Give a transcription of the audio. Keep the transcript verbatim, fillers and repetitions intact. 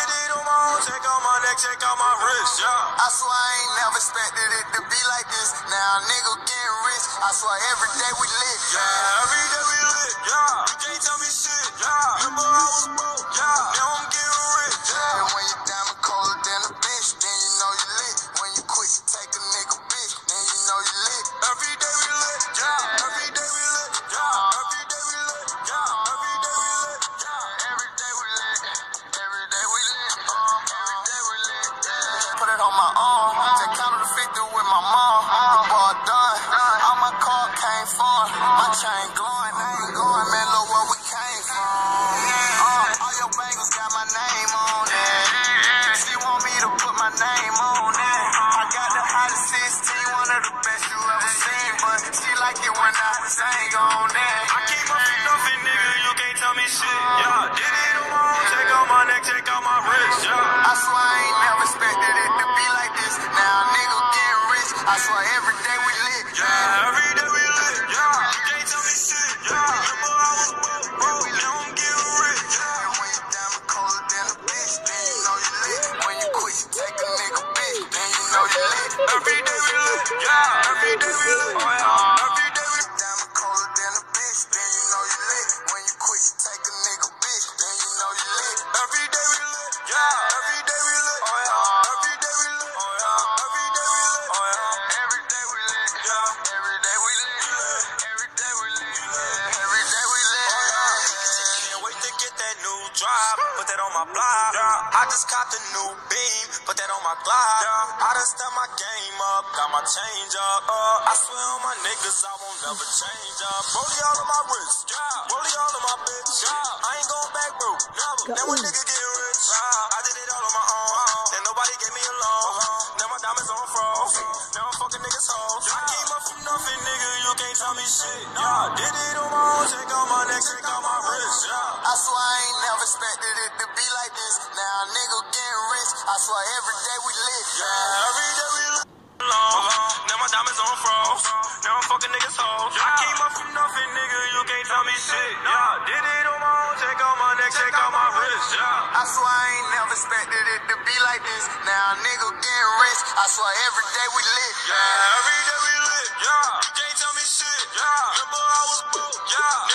did it on my own, check out my neck, check out my wrist, yeah. I swear I ain't never expected it to be like this. Now a nigga getting rich, I swear every day we lit, yeah. Every day we lit, yeah. You can't tell me shit, yeah. Remember I was broke, yeah. Now I'm getting rich, yeah. And when you diamond colder than a bitch, then you know you lit. When you quit, you take a nigga bitch, then you know you lit. Every day we lit, yeah. Every day we lit, yeah. Every day we lit, yeah. Every day we lit, yeah. Every day we lit, every day we lit, uh, every day we lit, yeah. Put it on my arm, just counted the fifty with my mom. The ball done, all my car came from, my chain glowing, I ain't going, man, look where we came from. Uh, all your bangles got my name on it. She want me to put my name on it. I got the hottest sixteen, one of the best you ever seen, but she like it when I sang on it. I keep up for nothing, nigga, you can't tell me shit, yeah. Did it on my own, check out my neck, check out my wrist, yeah. I swear I ain't never expected it to be like this. Now a nigga getting rich, I swear every day we lit, yeah. Every day we lit, yeah. You can't tell me shit, yeah. Remember I was broke, broke, now I'm getting rich, yeah. And when you diamond colder than a bitch, then you know you lit. When you quit, you take a nigga bitch, then you know you lit. Every day we lit, yeah. Every day we lit, oh yeah. Every day we diamond colder than a bitch, then you know you lit. When you quit, you take a nigga bitch, then you know you lit. Every day we lit, yeah. Every day we lit, oh yeah. Every day we lit, oh yeah. Every day we lit, oh yeah. Every day we lit, yeah. Every day we lit, every day we lit, every day we lit, oh yeah. Can't wait to get that new drop, put that on my block. I just caught the new beam, put that on my Glock. I done step my game up, got my change up. Uh, I swear on my niggas, I won't never change up. Rollie all on my wrist, yeah. Rollie all on my bitch, yeah. I ain't going back, bro, never. Now when nigga get rich, I did it all on my own, and nobody gave me a loan. Now my diamonds on froze, now I'm fucking niggas hoes. I came up from nothing, nigga, you can't tell me shit, yeah. Did it on my own, check out my neck, check out my wrist, yeah. I swear I ain't never expected it to be like this. Now a nigga getting rich, I swear every day we lit, yeah. Every day we lit. Now my diamonds on froze, now I'm fucking niggas hoes. I came up from nothing, nigga, you can't tell me shit, yeah. Did it on my own, check out my neck, check out my wrist, yeah. I swear I ain't never expected it to be like this. Now a nigga getting rich, I swear every day we lit, yeah. Every day we lit, yeah. You can't tell me shit, yeah. Remember I was broke, yeah.